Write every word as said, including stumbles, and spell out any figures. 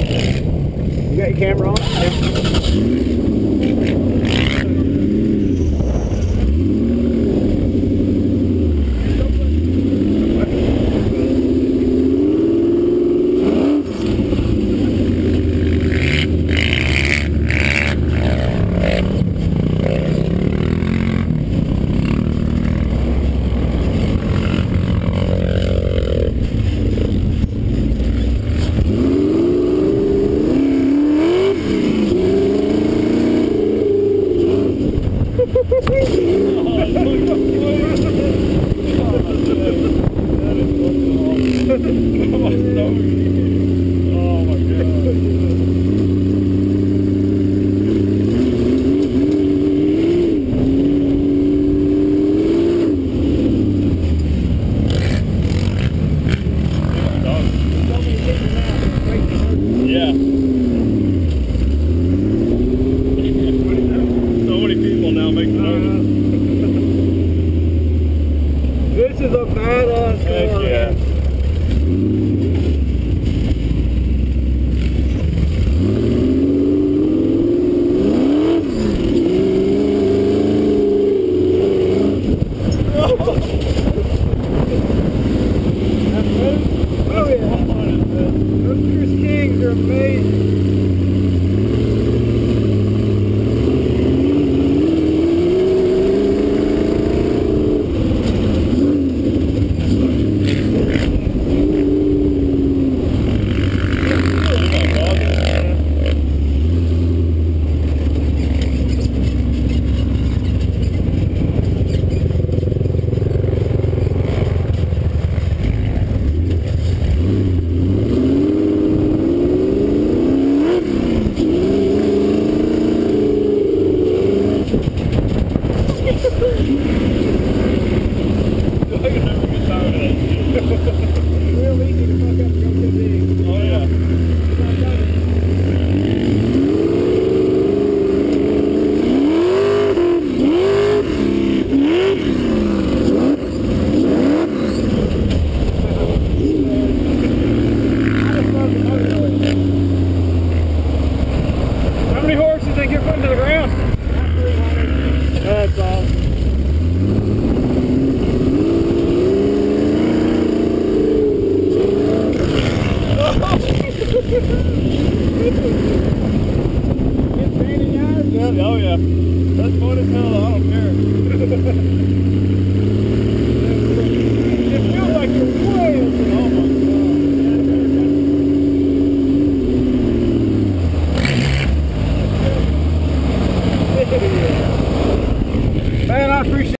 You got your camera on? This is a badass car. Heck yeah. Oh yeah. Those Cruise Kings are amazing. Real easy to fuck up from the big. Oh yeah. How many horses think you're putting to the ground? That's awesome. Oh yeah, that's fun as hell. I don't care. It feels like you're way over. Oh my god. Man, I appreciate